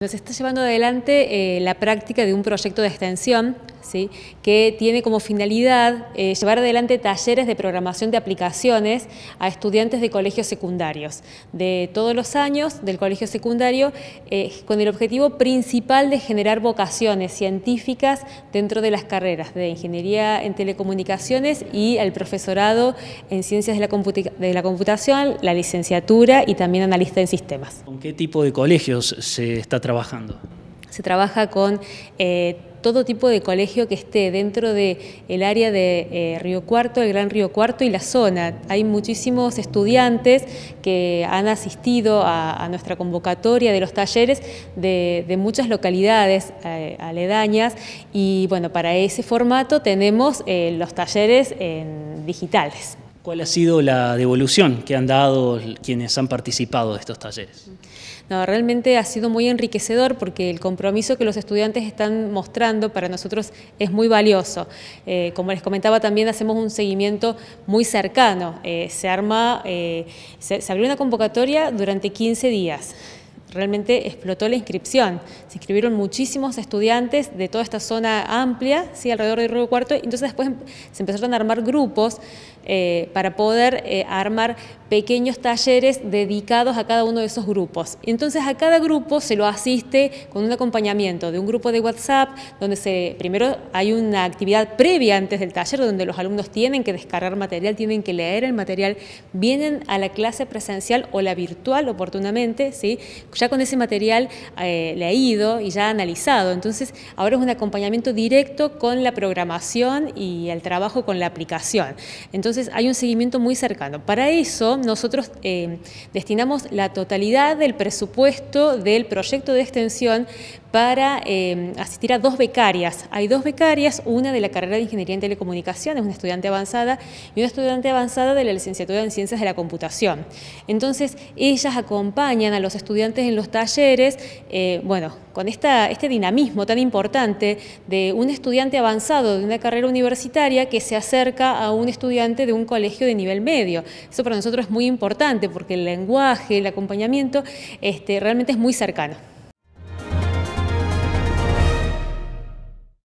Se está llevando adelante la práctica de un proyecto de extensión, ¿sí?, que tiene como finalidad llevar adelante talleres de programación de aplicaciones a estudiantes de colegios secundarios de todos los años del colegio secundario, con el objetivo principal de generar vocaciones científicas dentro de las carreras de ingeniería en telecomunicaciones y el profesorado en ciencias de la computación, la licenciatura y también analista en sistemas. ¿Con qué tipo de colegios se está trabajando? Se trabaja con todo tipo de colegio que esté dentro del área de Río Cuarto, el Gran Río Cuarto y la zona. Hay muchísimos estudiantes que han asistido a nuestra convocatoria de los talleres de muchas localidades aledañas y bueno, para ese formato tenemos los talleres digitales. ¿Cuál ha sido la devolución que han dado quienes han participado de estos talleres? No, realmente ha sido muy enriquecedor porque el compromiso que los estudiantes están mostrando para nosotros es muy valioso. Como les comentaba, también hacemos un seguimiento muy cercano. Se abrió una convocatoria durante 15 días. Realmente explotó la inscripción, se inscribieron muchísimos estudiantes de toda esta zona amplia, ¿sí?, alrededor del Río Cuarto, y entonces después se empezaron a armar grupos para poder armar pequeños talleres dedicados a cada uno de esos grupos. Entonces a cada grupo se lo asiste con un acompañamiento de un grupo de WhatsApp, donde primero hay una actividad previa antes del taller, donde los alumnos tienen que descargar material, tienen que leer el material, vienen a la clase presencial o la virtual oportunamente, ¿sí?, ya con ese material leído y ya analizado. Entonces ahora es un acompañamiento directo con la programación y el trabajo con la aplicación. Entonces hay un seguimiento muy cercano. Para eso nosotros destinamos la totalidad del presupuesto del proyecto de extensión para asistir a 2 becarias. Hay 2 becarias, una de la carrera de Ingeniería en Telecomunicaciones, una estudiante avanzada, y una estudiante avanzada de la licenciatura en Ciencias de la Computación. Entonces, ellas acompañan a los estudiantes en los talleres, bueno, con este dinamismo tan importante de un estudiante avanzado de una carrera universitaria que se acerca a un estudiante de un colegio de nivel medio. Eso para nosotros es muy importante porque el lenguaje, el acompañamiento realmente es muy cercano.